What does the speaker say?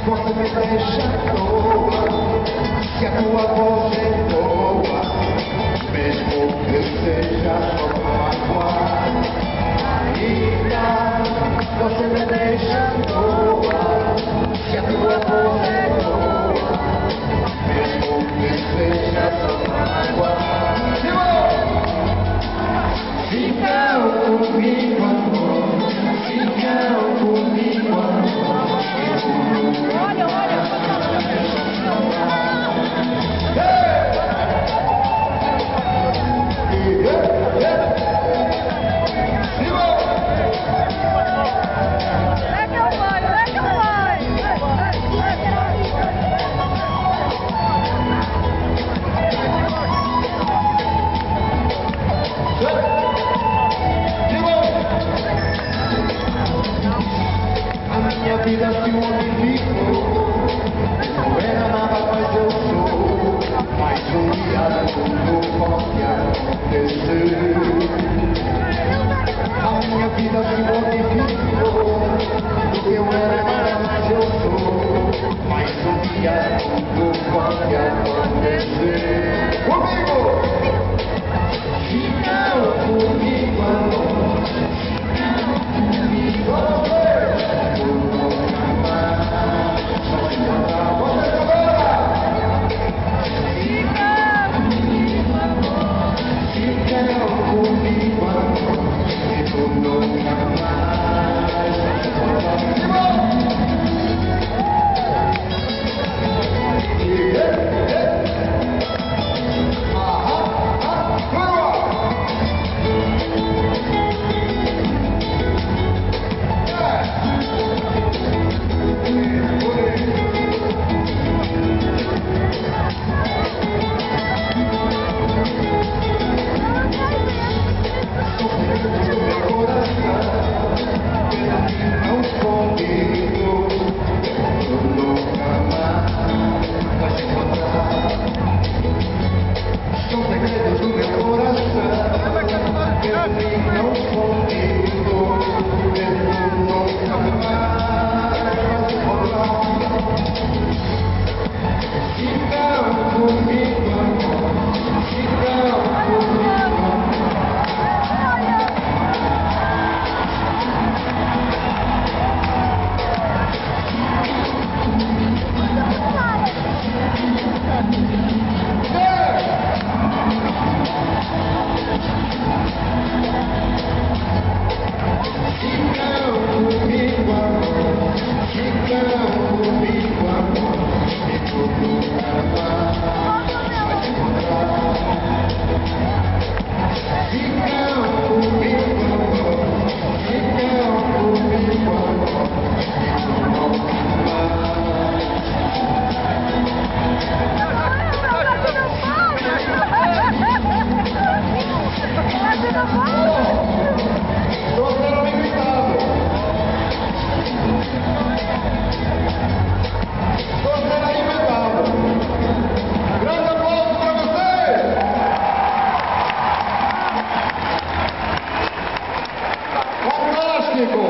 Você me deixa à toa, se a tua voz é boa, mesmo que seja só pra magoar. Ainda você me deixa à toa, se a tua voz é boa, mesmo que seja só pra magoar. Fica comigo, amor, fica comigo, amor. Olha, olha. Minha vida se modificou, não era nada, mas eu sou. Mais um dia tudo pode acontecer. A minha vida se modificou, eu era nada, mas eu sou. Mais um dia tudo pode acontecer. Comigo! Fica comigo, amor. Fica comigo. Fantástico!